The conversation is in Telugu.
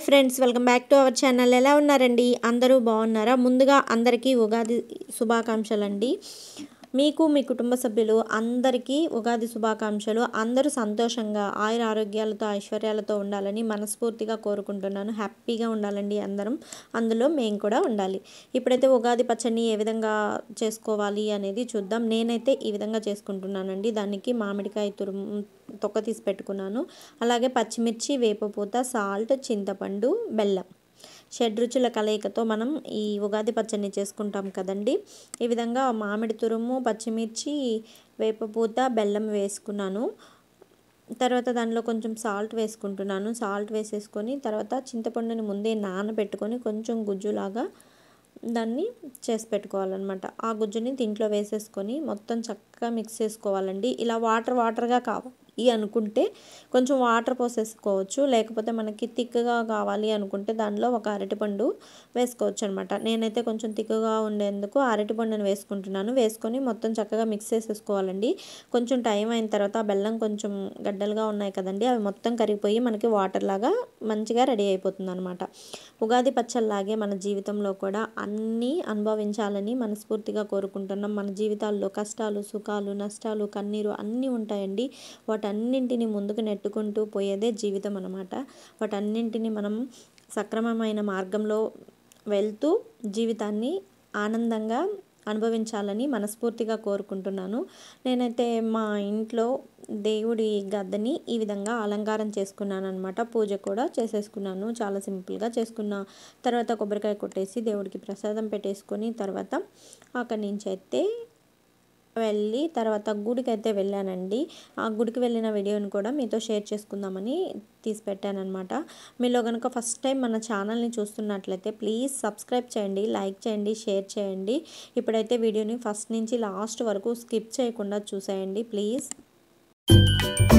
Friends, welcome back to our channel. ఎలా ఉన్నారండి? అందరూ బాగున్నారా? ముందుగా అందరికీ ఉగాది శుభాకాంక్షలండి. మీకు మీ కుటుంబ సభ్యులు అందరికీ ఉగాది శుభాకాంక్షలు. అందరూ సంతోషంగా ఆయుర ఆరోగ్యాలతో ఐశ్వర్యాలతో ఉండాలని మనస్ఫూర్తిగా కోరుకుంటున్నాను. హ్యాపీగా ఉండాలండి అందరం, అందులో మేము కూడా ఉండాలి. ఇప్పుడైతే ఉగాది పచ్చడిని ఏ విధంగా చేసుకోవాలి అనేది చూద్దాం. నేనైతే ఈ విధంగా చేసుకుంటున్నానండి. దానికి మామిడికాయ తొక్క తీసి పెట్టుకున్నాను. అలాగే పచ్చిమిర్చి, వేపపూత, సాల్ట్, చింతపండు, బెల్లం, షడ్రుచుల కలయికతో మనం ఈ ఉగాది పచ్చడిని చేసుకుంటాం కదండి. ఈ విధంగా మామిడి తురుము, పచ్చిమిర్చి, వేపపూత, బెల్లం వేసుకున్నాను. తర్వాత దానిలో కొంచెం సాల్ట్ వేసుకుంటున్నాను. సాల్ట్ వేసేసుకొని తర్వాత చింతపండుని ముందే నానబెట్టుకొని కొంచెం గుజ్జులాగా దాన్ని చేసి పెట్టుకోవాలన్నమాట. ఆ గుజ్జుని దీంట్లో వేసేసుకొని మొత్తం చక్కగా మిక్స్ చేసుకోవాలండి. ఇలా వాటర్గా కావాలి అనుకుంటే కొంచెం వాటర్ పోసేసుకోవచ్చు. లేకపోతే మనకి థిక్గా కావాలి అనుకుంటే దానిలో ఒక అరటిపండు వేసుకోవచ్చు అనమాట. నేనైతే కొంచెం థిక్గా ఉండేందుకు అరటిపండుని వేసుకుంటున్నాను. వేసుకొని మొత్తం చక్కగా మిక్స్ చేసేసుకోవాలండి. కొంచెం టైం అయిన తర్వాత ఆ బెల్లం కొంచెం గడ్డలుగా ఉన్నాయి కదండి, అవి మొత్తం కరిగిపోయి మనకి వాటర్ లాగా మంచిగా రెడీ అయిపోతుంది అనమాట. ఉగాది పచ్చళ్ళలాగే మన జీవితంలో కూడా అన్నీ అనుభవించాలని మనస్ఫూర్తిగా కోరుకుంటున్నాం. మన జీవితాల్లో కష్టాలు, సుఖాలు, నష్టాలు, కన్నీరు అన్నీ ఉంటాయండి. వాటన్నింటిని ముందుకు నెట్టుకుంటూ పోయేదే జీవితం అన్నమాట. వాటన్నింటిని మనం సక్రమమైన మార్గంలో వెళ్తూ జీవితాన్ని ఆనందంగా అనుభవించాలని మనస్ఫూర్తిగా కోరుకుంటున్నాను. నేనైతే మా ఇంట్లో దేవుడి గద్దెని ఈ విధంగా అలంకారం చేసుకున్నాను అనమాట. పూజ కూడా చేసేసుకున్నాను. చాలా సింపుల్గా చేసుకున్న తర్వాత కొబ్బరికాయ కొట్టేసి దేవుడికి ప్రసాదం పెట్టేసుకొని తర్వాత అక్కడి నుంచి అయితే వెళ్ళి తర్వాత గుడికి అయితే వెళ్ళానండి. ఆ గుడికి వెళ్ళిన వీడియోని కూడా మీతో షేర్ చేసుకుందామని తీసి పెట్టానమాట. మీలో కనుక ఫస్ట్ టైం మన ఛానల్ని చూస్తున్నట్లయితే ప్లీజ్ సబ్స్క్రైబ్ చేయండి, లైక్ చేయండి, షేర్ చేయండి. ఇప్పుడైతే వీడియోని ఫస్ట్ నుంచి లాస్ట్ వరకు స్కిప్ చేయకుండా చూసేయండి ప్లీజ్.